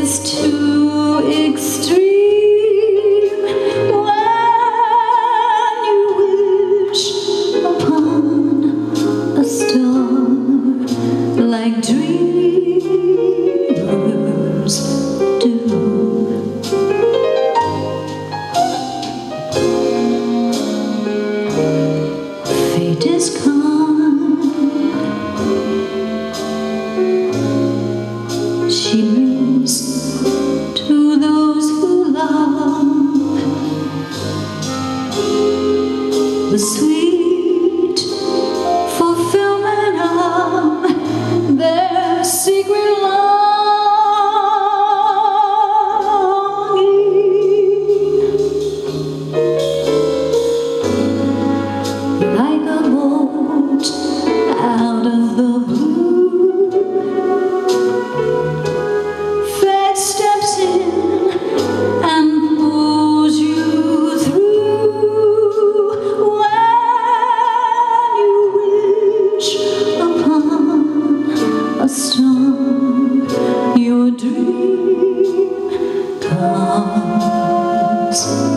is too extreme. When you wish upon a star like dreamers do. Fate is kind. She brings to those who love the sweet fulfillment of their secret longing. Like a bolt out of the blue, fate steps in and pulls you through. When you wish upon a star, your dream comes.